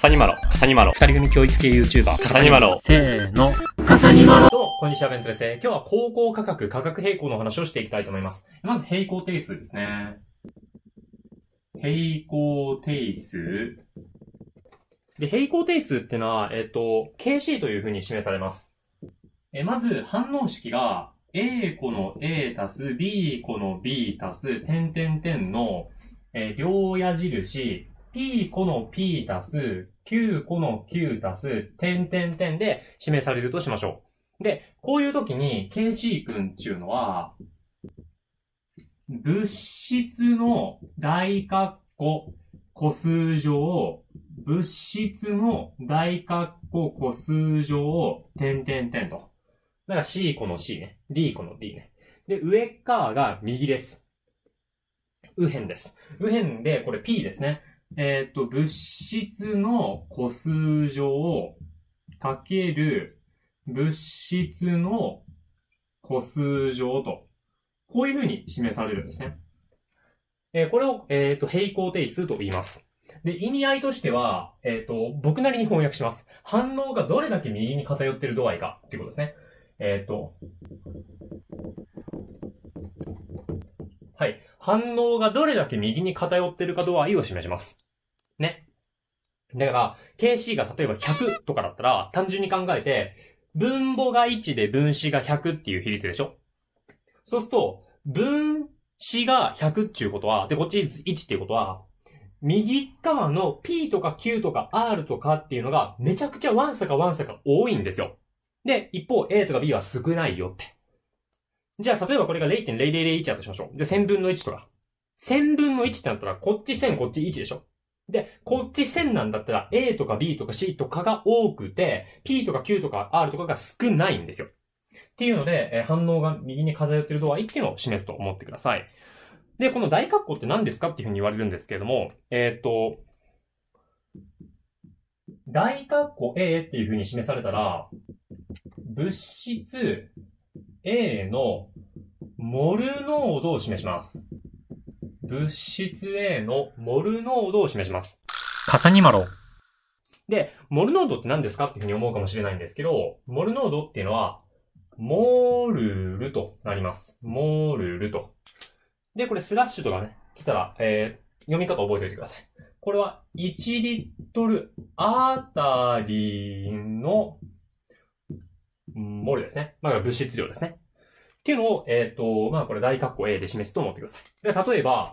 サニマロ、カサニマロ、二人組教育系 YouTuber、カサニマロ、 せーの、カサニマロ。 どうも、こんにちは、ベントです。今日は高校価格、価格平行の話をしていきたいと思います。まず、平行定数ですね。平行定数。で、平行定数っていうのは、KC という風に示されます。まず、反応式が、A 個の A 足す B 個の B 足す、点々点の、両矢印、P 個の P 足す、Q 個の Q 足す、点々点で示されるとしましょう。で、こういう時に、KC 君っていうのは、物質の大括弧個数乗、物質の大括弧個数乗、点々点と。だから C 個の C ね。D 個の D ね。で、上側が右です。右辺です。右辺で、これ P ですね。物質の個数乗かける物質の個数乗と。こういう風に示されるんですね。これを、平行定数と言います。で、意味合いとしては、僕なりに翻訳します。反応がどれだけ右に偏っている度合いかっていうことですね。はい。反応がどれだけ右に偏っているか度合いを示します。ね。だから、KC が例えば100とかだったら、単純に考えて、分母が1で分子が100っていう比率でしょ？そうすると、分子が100っていうことは、で、こっち1っていうことは、右側の P とか Q とか R とかっていうのがめちゃくちゃワンサか多いんですよ。で、一方 A とか B は少ないよって。じゃあ、例えばこれが 0.0001 だとしましょう。で、1000分の1とか。1000分の1ってなったら、こっち1000、こっち1でしょ。で、こっち1000なんだったら A とか B とか C とかが多くて、P とか Q とか R とかが少ないんですよ。っていうので、反応が右に偏っている度合いっていうのを示すと思ってください。で、この大括弧って何ですかっていうふうに言われるんですけれども、大括弧 A っていうふうに示されたら、物質 A のモル濃度を示します。物質 A のモル濃度を示します。 カサニマロ。 で、モル濃度って何ですかっていうふうに思うかもしれないんですけど、モル濃度っていうのは、モルルとなります。モルルと。で、これスラッシュとかね、来たら、読み方覚えておいてください。これは1リットルあたりのモルですね。まあ、物質量ですね。っていうのを、まあ、これ大括弧 A で示すと思ってください。で、例えば、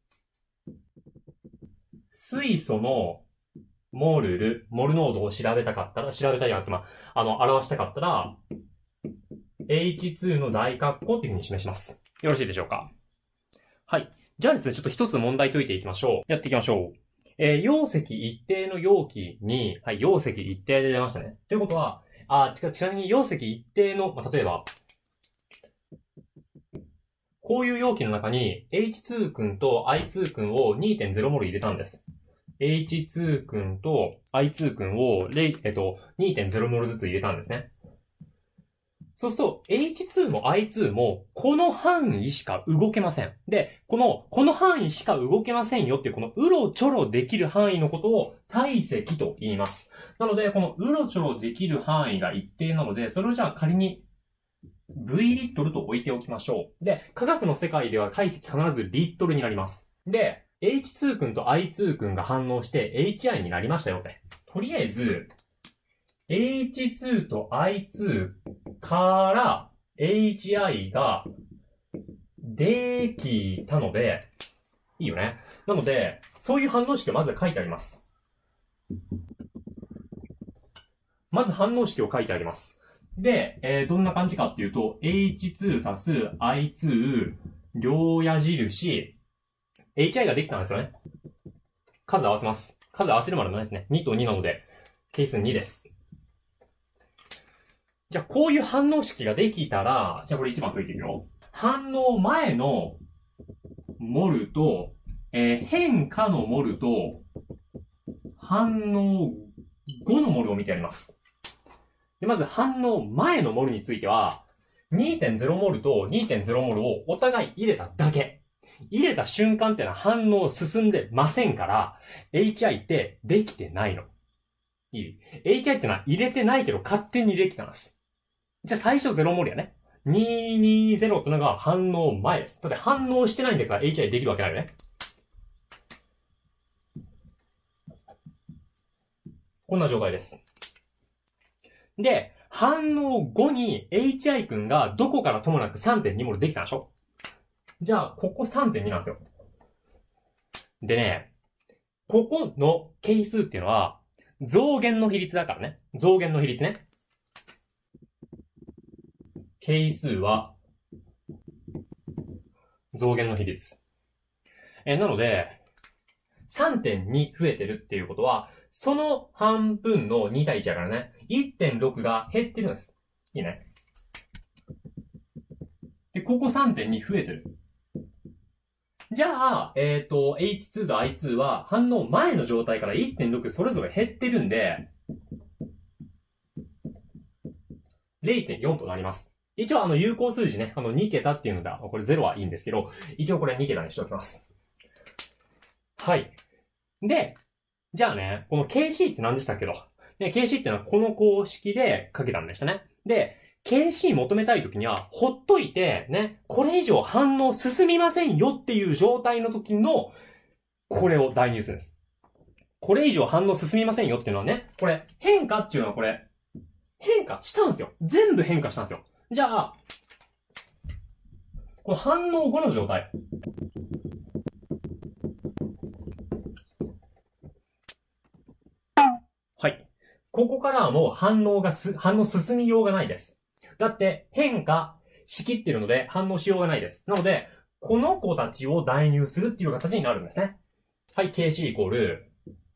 水素のモル濃度を調べたいなって、表したかったら、H2 の大括弧っていうふうに示します。よろしいでしょうか？はい。じゃあですね、ちょっと一つ問題解いていきましょう。やっていきましょう。容積一定の容器に、はい、容積一定で出ましたね。ということは、ちなみに容積一定の、例えば、こういう容器の中に H2 君と I2 君を 2.0 モル入れたんです。H2 君と I2 君を2.0 モルずつ入れたんですね。そうすると H2 も I2 もこの範囲しか動けません。で、この範囲しか動けませんよっていうこのうろちょろできる範囲のことを体積と言います。なので、このうろちょろできる範囲が一定なので、それをじゃあ仮にV リットルと置いておきましょう。で、科学の世界では体積必ずリットルになります。で、H2 君と I2 君が反応して HI になりましたよって。とりあえず、H2 と I2 から HI ができたので、いいよね。なので、そういう反応式をまず書いてあります。まず反応式を書いてあります。で、どんな感じかっていうと、H2 足す I2 両矢印、HI ができたんですよね。数合わせます。数合わせるまでもないですね。2と2なので、係数2です。じゃあ、こういう反応式ができたら、じゃあこれ1番解いていくよ。反応前のモルと、変化のモルと、反応後のモルを見てやります。で、まず反応前のモルについては、2.0 モルと 2.0 モルをお互い入れただけ。入れた瞬間ってのは反応進んでませんから、HI ってできてないの。 いい ?HI ってのは入れてないけど勝手にできたんです。じゃあ最初0モルやね。220ってのが反応前です。だって反応してないんだから HI できるわけないよね。こんな状態です。で、反応後に HI 君がどこからともなく 3.2 モルできたでしょ。じゃあ、ここ 3.2 なんですよ。でね、ここの係数っていうのは、増減の比率だからね。増減の比率ね。係数は、増減の比率。なので、3.2 増えてるっていうことは、その半分の2対1だからね、1.6 が減ってるんです。いいね。で、ここ 3.2 増えてる。じゃあ、H2 と I2 は反応前の状態から 1.6 それぞれ減ってるんで、0.4 となります。一応有効数字ね、2桁っていうのだ、これ0はいいんですけど、一応これ2桁にしておきます。はい。で、じゃあね、この KC って何でしたっけど、ね、KC ってのはこの公式で書けたんでしたね。で、KC 求めたいときには、ほっといて、ね、これ以上反応進みませんよっていう状態の時の、これを代入するんです。これ以上反応進みませんよっていうのはね、これ、変化っていうのはこれ、変化したんですよ。全部変化したんですよ。じゃあ、この反応後の状態。はい。ここからはもう反応進みようがないです。だって変化しきってるので反応しようがないです。なので、この子たちを代入するっていう形になるんですね。はい、KC イコール、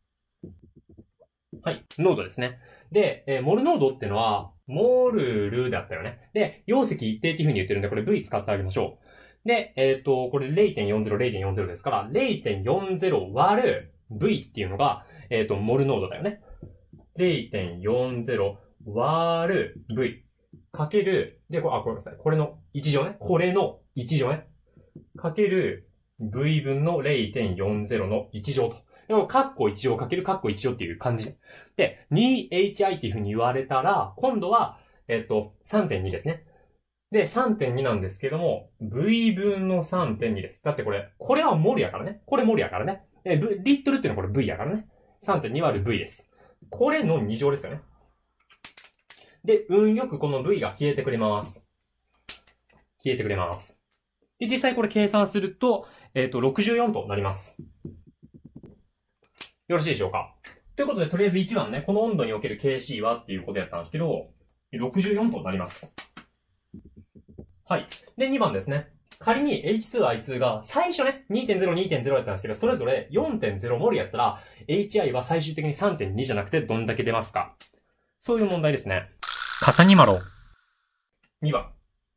はい、濃度ですね。で、モル濃度ってのは、モルルだったよね。で、容積一定っていう風に言ってるんで、これ V 使ってあげましょう。で、これ 0.40、0.40 ですから、0.40 割る V っていうのが、モル濃度だよね。0.40 割る V かける、で、ごめんなさい。これの1乗ね。これの1乗ね。かける V 分の 0.40 の1乗と。でも、カッコ1乗かけるカッコ1乗っていう感じ。で、2hi っていう風に言われたら、今度は、3.2 ですね。で、3.2 なんですけども、V 分の 3.2 です。だってこれはモルやからね。これモルやからね。リットルっていうのはこれ V やからね。3.2 割る V です。これの2乗ですよね。で、運よくこの V が消えてくれます。消えてくれます。で、実際これ計算すると、64となります。よろしいでしょうか。ということで、とりあえず1番ね、この温度における KC はっていうことやったんですけど、64となります。はい。で、2番ですね。仮に H2I2 が最初ね、2.0、2.0 やったんですけど、それぞれ 4.0 モルやったら、HI は最終的に 3.2 じゃなくてどんだけ出ますか？そういう問題ですね。 かさにまろ。 2番。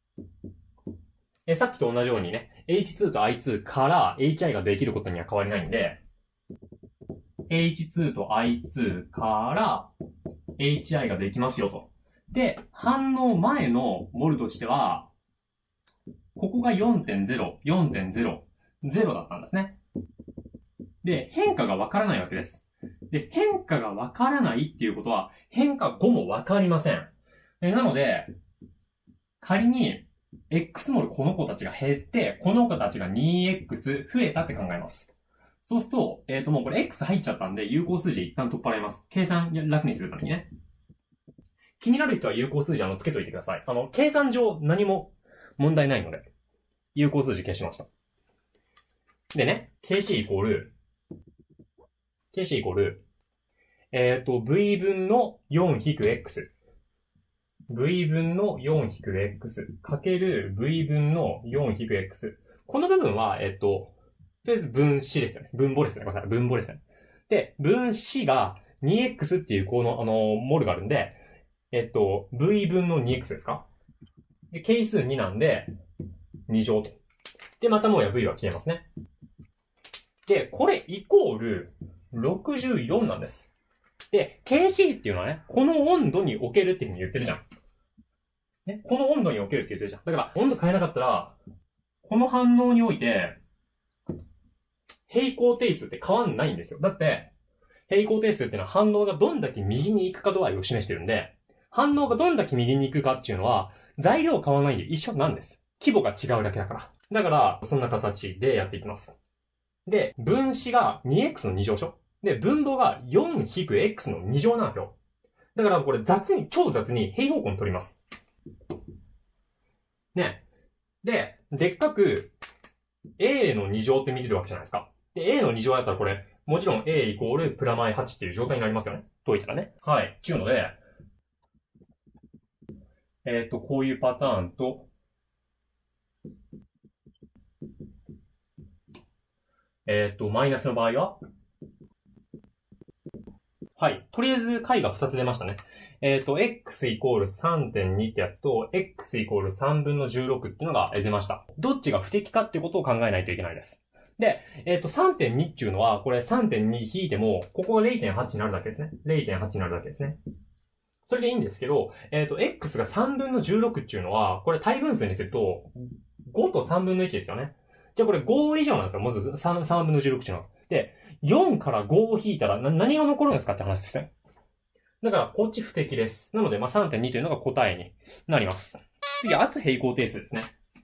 さっきと同じようにね、H2 と I2 から HI ができることには変わりないんで、H2 と I2 から HI ができますよと。で、反応前のモルとしては、ここが 4.0、4.0、0だったんですね。で、変化がわからないわけです。で、変化がわからないっていうことは、変化後もわかりません。なので、仮に、X モルこの子たちが減って、この子たちが 2X 増えたって考えます。そうすると、もうこれ X 入っちゃったんで、有効数字一旦取っ払います。計算楽にするためにね。気になる人は有効数字つけといてください。計算上何も問題ないので、有効数字消しました。でね、KC イコール、V 分の 4-X。V 分の 4-X かける V 分の 4-X。この部分は、とりあえず分子ですよね。分母ですね。ごめんなさい。分母ですね。で、分子が 2x っていうこの、モルがあるんで、V 分の 2x ですか？で、係数2なんで、2乗と。で、またもや V は消えますね。で、これイコール64なんです。で、KC っていうのはね、この温度におけるっていうふうに言ってるじゃん。ね、この温度におけるって言ってるじゃん。だから、温度変えなかったら、この反応において、平行定数って変わんないんですよ。だって、 平行定数っていうのは反応がどんだけ右に行くか度合いを示してるんで、反応がどんだけ右に行くかっていうのは、材料変わらないんで一緒なんです。規模が違うだけだから。だから、そんな形でやっていきます。で、分子が 2x の2乗でしょ？で、分母が 4-x の2乗なんですよ。だからこれ超雑に平方根取ります。ね。で、でっかく a の2乗って見れるわけじゃないですか。で、a の2乗だったらこれ、もちろん a イコールプラマイ8っていう状態になりますよね。解いたらね。はい。ちゅうので、こういうパターンと、マイナスの場合ははい。とりあえず解が2つ出ましたね。x イコール 3.2 ってやつと、x イコール3分の16っていうのが出ました。どっちが不適かってことを考えないといけないです。で、3.2 っていうのは、これ 3.2 引いても、ここが 0.8 になるだけですね。0.8 になるだけですね。それでいいんですけど、x が3分の16っていうのは、これ対分数にすると、5と3分の1ですよね。じゃあこれ5以上なんですよ。まず 3分の16っていうのは。で、4から5を引いたら何が残るんですかって話ですね。だから、こっち不適です。なので、3.2 というのが答えになります。次、圧平行定数ですね。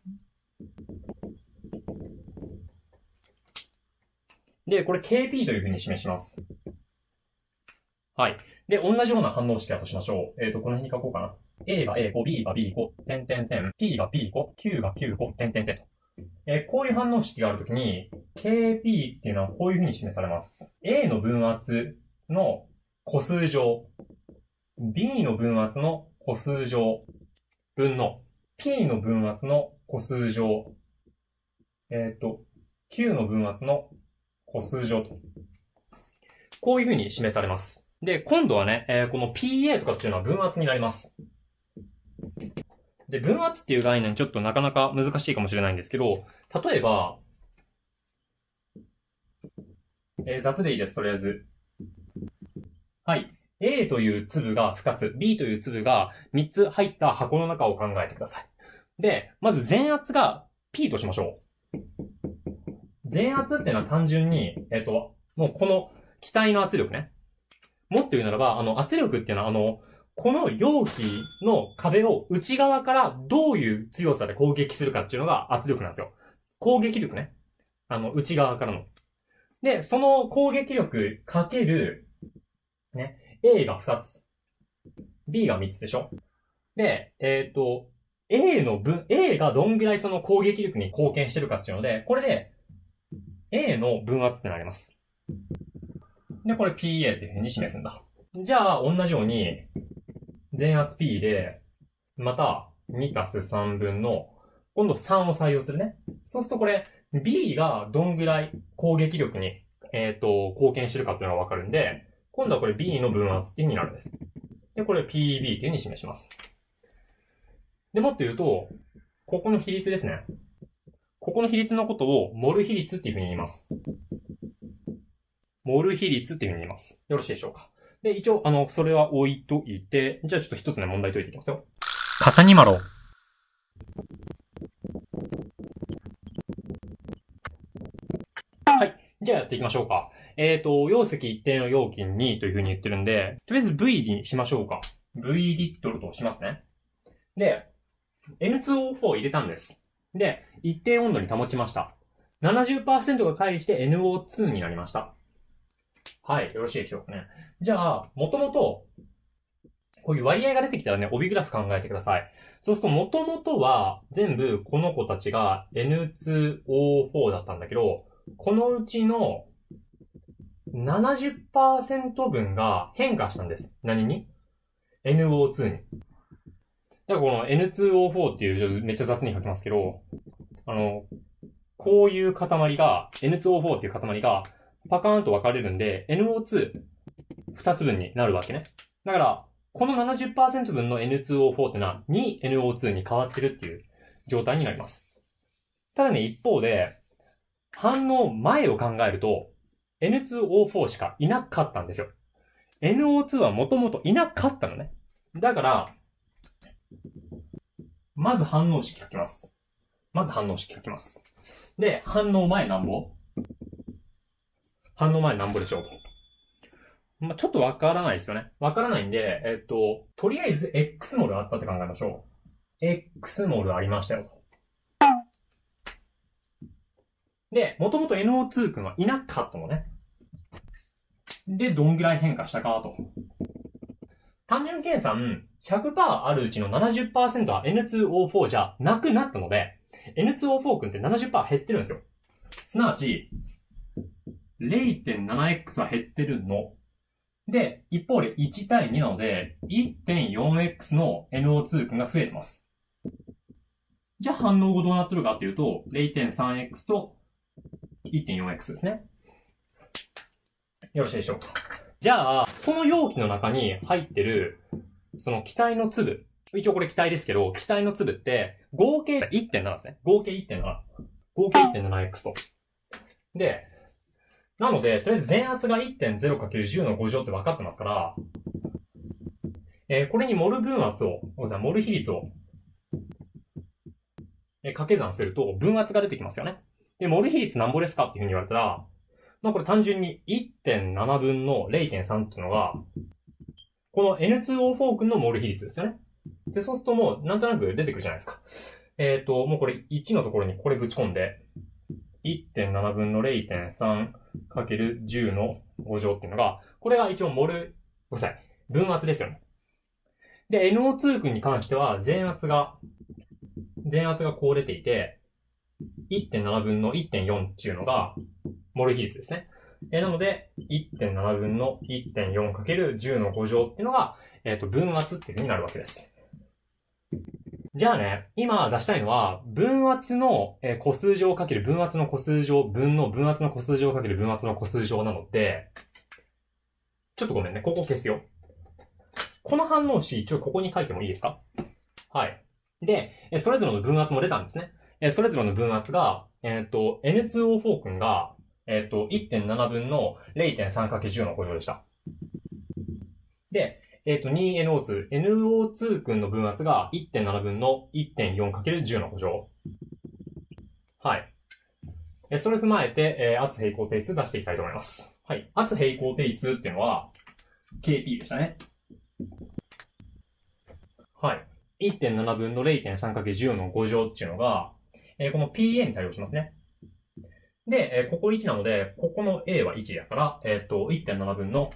で、これ kp というふうに示します。はい。で、同じような反応式だとしましょう。この辺に書こうかな。A が A 個、B が B 個、点々点、P が P 個、Q が Q 個、点々点と。こういう反応式があるときに、kp っていうのはこういうふうに示されます。A の分圧の個数乗、B の分圧の個数乗分の P の分圧の個数乗、Q の分圧の個数乗と。こういうふうに示されます。で、今度はね、この PA とかっていうのは分圧になります。で、分圧っていう概念ちょっとなかなか難しいかもしれないんですけど、例えば、雑でいいです、とりあえず。はい。A という粒が2つ、B という粒が3つ入った箱の中を考えてください。で、まず全圧が P としましょう。全圧っていうのは単純に、もうこの気体の圧力ね。もっと言うならば、圧力っていうのは、この容器の壁を内側からどういう強さで攻撃するかっていうのが圧力なんですよ。攻撃力ね。内側からの。で、その攻撃力かける、ね、A が2つ。B が3つでしょ。で、A がどんぐらいその攻撃力に貢献してるかっていうので、これで、A の分圧ってなります。で、これ PA っていう風に示すんだ。じゃあ、同じように、全圧 P で、また、2たす3分の、今度3を採用するね。そうするとこれ、B がどんぐらい攻撃力に、貢献してるかっていうのがわかるんで、今度はこれ B の分圧っていう風になるんです。で、これ PB っていう風に示します。で、もっと言うと、ここの比率ですね。ここの比率のことを、モル比率っていう風に言います。モル比率っていう風に言います。よろしいでしょうか。で、一応、それは置いといて、じゃあちょっと一つね、問題解いていきますよ。 カサニマロ。 はい。じゃあやっていきましょうか。容積一定の容器にという風に言ってるんで、とりあえず V にしましょうか。V リットルとしますね。で、N2O4 を入れたんです。で、一定温度に保ちました。70% が乖離して NO2 になりました。はい。よろしいでしょうかね。じゃあ、もともと、こういう割合が出てきたらね、帯グラフ考えてください。そうすると、もともとは、全部この子たちが N2O4 だったんだけど、このうちの 70% 分が変化したんです。何に？ NO2 に。だからこの N2O4 っていう、めっちゃ雑に書きますけど、こういう塊が、N2O4 っていう塊が、パカーンと分かれるんで、NO2 2つ分になるわけね。だから、この 70% 分の N2O4 ってのは 2NO2 に変わってるっていう状態になります。ただね、一方で、反応前を考えると、N2O4 しかいなかったんですよ。NO2 はもともといなかったのね。だから、まず反応式書きます。で、反応前なんぼでしょうと。 ちょっとわからないですよね。わからないんで、とりあえず X モルあったって考えましょう。X モルありましたよと。で、もともと NO2 君はいなかったのね。で、どんぐらい変化したかと。単純計算、100% あるうちの 70% は N2O4 じゃなくなったので、N2O4 君って 70% 減ってるんですよ。すなわち、0.7x は減ってるの。で、一方で1対2なので、1.4x の NO2 君が増えてます。じゃあ反応後どうなってるかっていうと、0.3x と 1.4x ですね。よろしいでしょうか。じゃあ、この容器の中に入ってる、その気体の粒。一応これ気体ですけど、気体の粒って、合計 1.7 ですね。合計 1.7。合計 1.7x と。で、なので、とりあえず全圧が 1.0×10 の5乗って分かってますから、これにモル分圧を、モル比率を、掛け算すると分圧が出てきますよね。で、モル比率なんぼですかっていうふうに言われたら、これ単純に 1.7 分の 0.3 っていうのが、この N2O4 君のモル比率ですよね。で、そうするともうなんとなく出てくるじゃないですか。もうこれ1のところにこれぶち込んで、1.7 分の 0.3×10 の5乗っていうのが、これが一応モル、ごめんなさい、分圧ですよね。で、NO2 君に関しては全圧がこう出ていて、1.7 分の 1.4 っていうのが、モル比率ですね。なので、1.7 分の 1.4×10 の5乗っていうのが、分圧っていう風になるわけです。じゃあね、今出したいのは、分圧の個数乗かける分圧の個数乗分の分圧の個数乗かける分圧の個数乗なので、ちょっとごめんね、ここ消すよ。この反応子、ここに書いてもいいですか？はい。で、それぞれの分圧も出たんですね。それぞれの分圧が、N2O4 君が、1.7 分の 0.3×10 の5乗でした。で、2NO2。NO2 君の分圧が 1.7 分の 1.4×10 の5乗。はい。それを踏まえて、圧平行定数出していきたいと思います。はい。圧平行定数っていうのは、KP でしたね。はい。1.7 分の 0.3×10 の5乗っていうのが、この PA に対応しますね。で、ここ1なので、ここの A は1だから、1.7 分の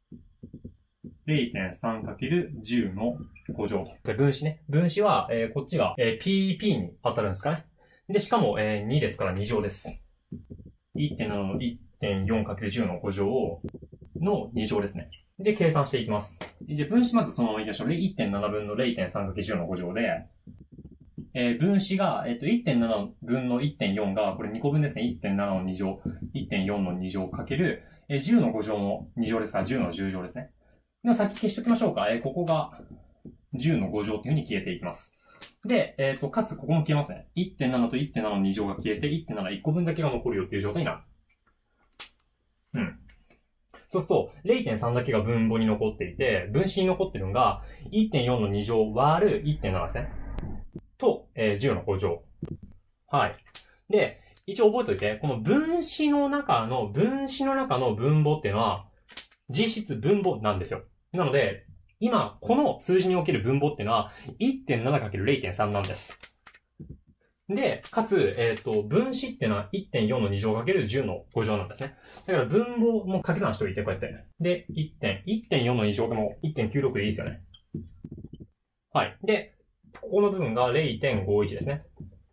0.3×10 の5乗と。分子ね。分子は、こっちが、PP に当たるんですかね。で、しかも、2ですから2乗です。1.7 の 1.4×10 の5乗の2乗ですね。で、計算していきます。じゃあ、分子まずそのままいきましょう。1.7 分の 0.3×10 の5乗で、分子が、1.7 分の 1.4 が、これ2個分ですね。1.7 の2乗、1.4 の2乗かける、10の5乗の2乗ですから、10の10乗ですね。では先消しときましょうか。ここが10の5乗っていう風に消えていきます。で、かつここも消えますね。1.7 と 1.7 の2乗が消えて、1.7、1個分だけが残るよっていう状態になる。うん。そうすると、0.3 だけが分母に残っていて、分子に残ってるのが、1.4 の2乗割る 1.7 ですね。と、10の5乗。はい。で、一応覚えておいて、この分子の中の分母っていうのは、実質分母なんですよ。なので、今、この数字における分母っていうのは、1.7×0.3 なんです。で、かつ、分子っていうのは 1.4 の2乗 ×10 の5乗なんですね。だから分母も掛け算しておいて、こうやって。で、1.4 の2乗でも 1.96 でいいですよね。はい。で、ここの部分が 0.51 ですね。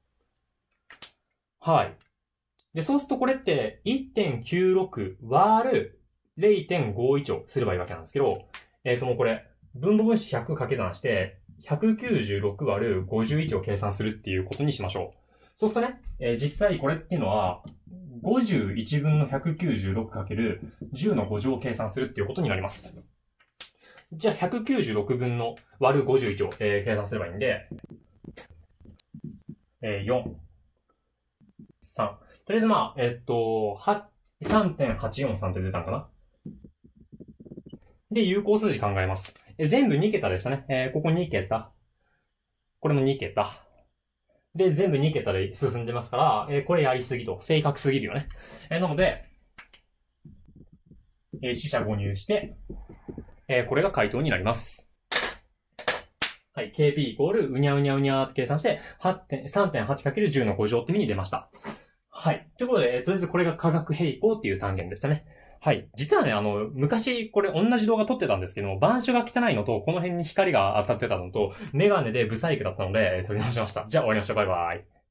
はい。で、そうするとこれって 1.96 割る 0.51 をすればいいわけなんですけど、もうこれ、分母分子100掛け算して、196割る51を計算するっていうことにしましょう。そうするとね、実際これっていうのは、51分の 196×10 の5乗を計算するっていうことになります。じゃあ196分の割る51を、計算すればいいんで、4、3。とりあえずまあ、3.843 って出たのかな。で、有効数字考えます。全部2桁でしたね。ここ2桁。これも2桁。で、全部2桁で進んでますから、これやりすぎと。正確すぎるよね。なので、 四捨五入して、これが回答になります。はい。kp イコール、うにゃうにゃうにゃーって計算して、3.8×10 の5乗っていう風に出ました。はい。ということで、とりあえずこれが化学平行っていう単元でしたね。はい。実はね、昔、これ同じ動画撮ってたんですけども、板書が汚いのと、この辺に光が当たってたのと、メガネでブサイクだったので、撮り直しました。じゃあ終わりましょう。バイバイ。